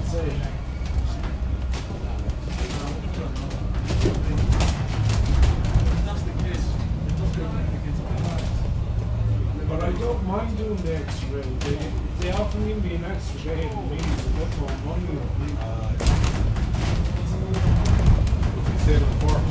that's it. But I don't mind doing the extra day. If they offer me an extra day, it means a bit more money. If you save it for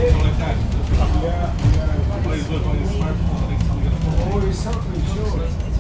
Oh, he's certainly sure.